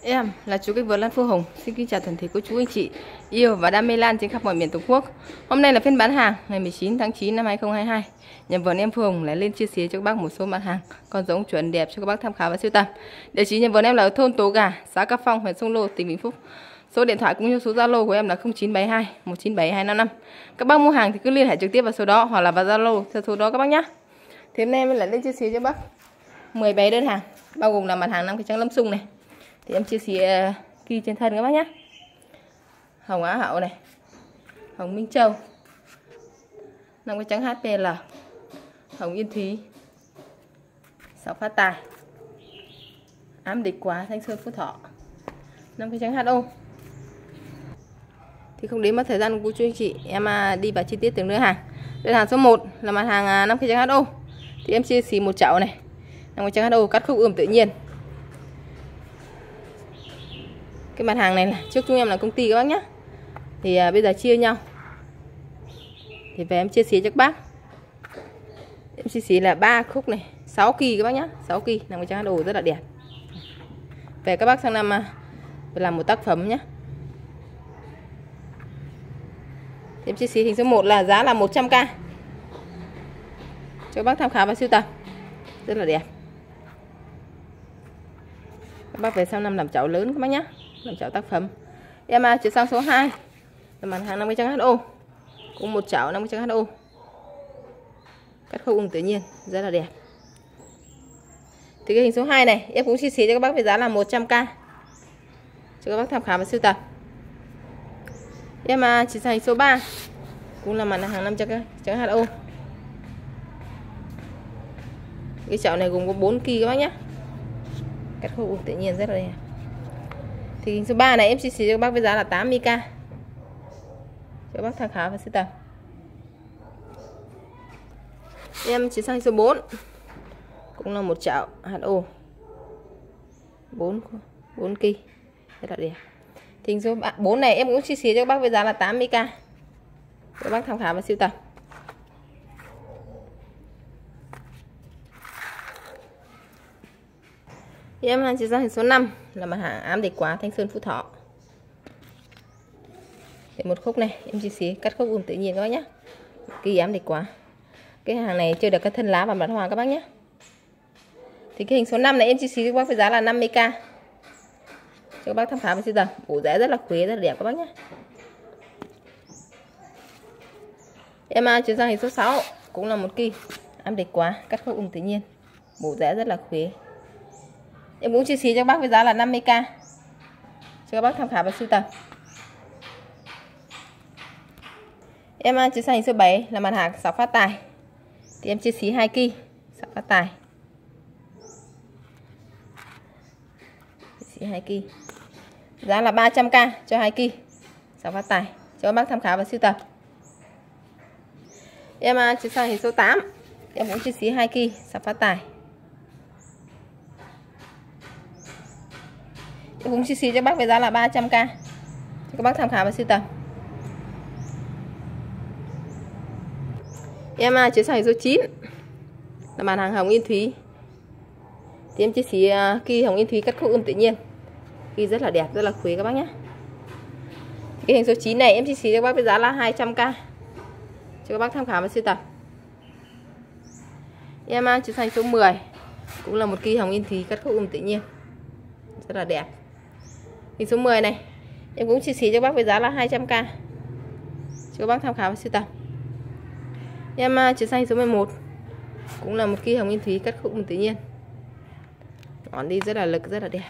Em là chú Kích Vợt Lan Phương Hồng. Xin kính chào toàn thể cô chú anh chị yêu và đam mê lan trên khắp mọi miền Tổ quốc. Hôm nay là phiên bán hàng ngày 19 tháng 9 năm 2022. Nhà vườn em Phương Hồng lại lên chia sẻ cho các bác một số mặt hàng con giống chuẩn đẹp cho các bác tham khảo và sưu tầm. Địa chỉ nhà vườn em là ở thôn Tố Gà, xã Ca Phong, huyện Sông Lô, tỉnh Vĩnh Phúc. Số điện thoại cũng như số Zalo của em là 0972 197 255. Các bác mua hàng thì cứ liên hệ trực tiếp vào số đó hoặc là vào Zalo theo số đó các bác nhé. Thì hôm nay em lại lên chia sẻ cho bác 17 đơn hàng, bao gồm là mặt hàng 5 cái trắng lâm sung này. Thì em chia sẻ ghi trên thân các bác nhé. Hồng Á Hậu này, hồng Minh Châu, 5 cái trắng HPL, hồng Yên Thúy, Sáu Phát Tài, Ám Địch Quá, Thanh Sơn Phú Thọ, 5 cái trắng HO. Thì không đến mất thời gian của chú anh chị, em đi vào chi tiết từng đơn hàng. Đơn hàng số 1 là mặt hàng 5 cái trắng HO. Thì em chia sẻ một chậu này, 5 cái trắng HO cắt khúc ươm tự nhiên. Cái mặt hàng này là trước chúng em là công ty các bác nhé. Thì bây giờ chia nhau. Thì về em chia sẻ cho các bác. Em chia sẻ là 3 khúc này, 6 kỳ các bác nhé, 6 kỳ, làm cái trắng đồ rất là đẹp. Về các bác sang năm làm một tác phẩm nhé. Thì em chia sẻ hình số 1 là giá là 100k. Cho các bác tham khảo và sưu tầm. Rất là đẹp. Các bác về sau năm làm chậu lớn các bác nhé, làm chậu tác phẩm. Em chuyển sang số 2 là mặt hàng 5 cái trắng HO, cũng một chậu 5 cái trắng HO cắt khâu tự nhiên rất là đẹp. Thì cái hình số 2 này em cũng chia sẻ cho các bác về giá là 100k cho các bác tham khảo và sưu tập. Em chuyển sang hình số 3 cũng là mặt hàng 5 trắng HO. Cái chậu này gồm có 4 kỳ các bác nhé, cắt khâu tự nhiên rất là đẹp. Thì hình số 3 này em chia sẻ cho các bác với giá là 80k cho các bác tham khảo và sưu tầm. Em chuyển sang hình số 4 cũng là một chậu HO 4 kỳ rất là đẹp. Thì hình số 4 này em cũng chia sẻ cho các bác với giá là 80k cho các bác tham khảo và sưu tầm. Thì em chuyển sang hình số 5 là mặt hàng Ám Địch Quá, Thanh Sơn Phú Thọ. Để một khúc này em chia sẻ cắt khúc tự nhiên các bác nhé. Kỳ Ám Địch Quá. Cái hàng này chưa được cái thân lá và mặt hoa các bác nhé. Thì cái hình số 5 này em chia sẻ các bác với giá là 50k cho các bác tham khảo và sưu tầm. Ủ rễ rất là khuế, rất là đẹp các bác nhé. Em chuyển sang hình số 6 cũng là một kỳ Ám Địch Quá, cắt khúc tự nhiên, bổ rễ rất là khuế. Em cũng chia sẻ cho các bác với giá là 50k cho các bác tham khảo và sưu tầm. Em chia sẻ hình số 7 là mặt hàng Sáu Phát Tài. Thì em chia sẻ 2 kỳ Sáu Phát Tài. Chia sẻ 2 kỳ. Giá là 300k cho 2 kỳ Sáu Phát Tài cho các bác tham khảo và sưu tầm. Em chia sẻ hình số 8. Em cũng chia sẻ 2 kỳ Sáu Phát Tài. Em cũng chia sẻ cho các bác với giá là 300k cho các bác tham khảo và sưu tầm. Em chuyển sang số 9 là mặt hàng hồng Yên Thúy. Thì em chia sẻ kỳ hồng Yên Thúy cắt khúc tự nhiên, kỳ rất là đẹp, rất là khuế các bác nhé. Cái hình số 9 này em chia sẻ cho các bác với giá là 200k cho các bác tham khảo và sưu tầm. Em chuyển sang số 10 cũng là một kỳ hồng Yên Thúy cắt khúc tự nhiên rất là đẹp. Hình số 10 này em cũng chia sẻ cho các bác với giá là 200k cho các bác tham khảo và sưu tầm. Em chuyển sang hình số 11 cũng là một kỳ hồng Yên Thúy cắt khúc tự nhiên, ngọn đi rất là lực, rất là đẹp.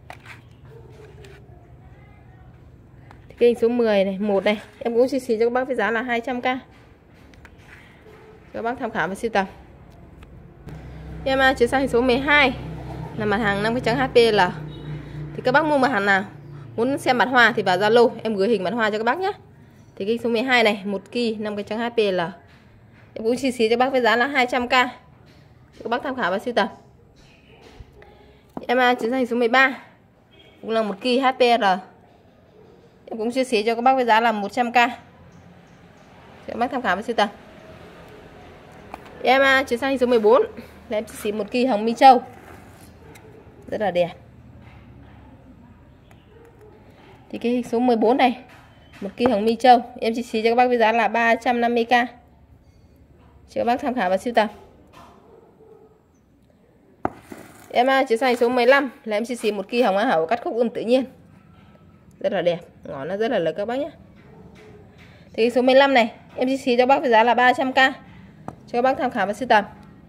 Cái hình số 10 này, 1 này em cũng chia sẻ cho các bác với giá là 200k cho các bác tham khảo và sưu tầm. Em chuyển sang hình số 12 là mặt hàng 5 cái trắng HPL. Thì các bác mua mặt hàng nào muốn xem mặt hoa thì vào Zalo em gửi hình mặt hoa cho các bác nhé. Thì cái số 12 này 1 kỳ 5 cái trắng HPL em cũng chia sẻ cho các bác với giá là 200k cho các bác tham khảo và sưu tầm. Em chuyển sang hình số 13 cũng là 1 kỳ HPL. Em cũng chia sẻ cho các bác với giá là 100k cho các bác tham khảo và sưu tầm. Em chuyển sang hình số 14 là em chia sẻ 1 kỳ hồng Minh Châu rất là đẹp. Thì cái hình số 14 này, một kỳ hồng mi châu, em chia sẻ cho các bác với giá là 350k. Cho các bác tham khảo và sưu tầm. Em chia sẻ số 15 là em chia sẻ một kỳ hồng á hậu cắt khúc ươm tự nhiên. Rất là đẹp, ngón nó rất là lớn các bác nhé. Thì số 15 này em chia sẻ cho các bác với giá là 300k. Cho các bác tham khảo và sưu tầm.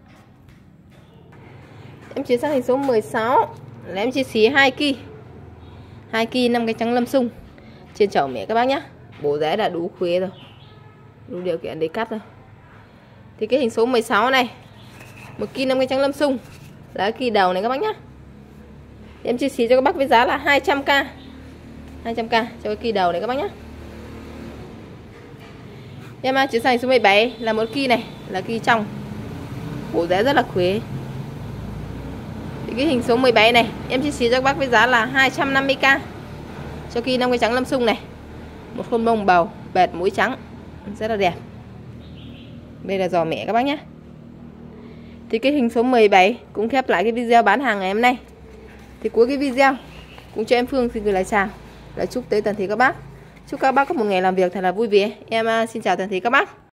Em chuyển sang hình số 16 là em chia sẻ 2 kỳ. 2 kỳ 5 cái trắng lâm sung trên chậu mẹ các bác nhé. Bố rễ đã đủ khuế rồi, đủ điều kiện để cắt rồi. Thì cái hình số 16 này, một kỳ 5 cái trắng lâm sung là kỳ đầu này các bác nhé. Em chia sẻ cho các bác với giá là 200k. 200k cho cái kỳ đầu này các bác nhé. Em chuyển sang số 17 là một kỳ này, là kỳ trong, bố rễ rất là khuế. Thì cái hình số 17 này em chia sẻ cho các bác với giá là 250k cho kỳ 5 cái trắng lâm sung này. Một khuôn bông bầu bệt mũi trắng rất là đẹp. Đây là giò mẹ các bác nhé. Thì cái hình số 17 cũng khép lại cái video bán hàng ngày hôm nay. Thì cuối cái video cũng cho em Phương xin gửi lời chào, lời chúc tới toàn thể các bác. Chúc các bác có một ngày làm việc thật là vui vẻ. Em xin chào toàn thể các bác.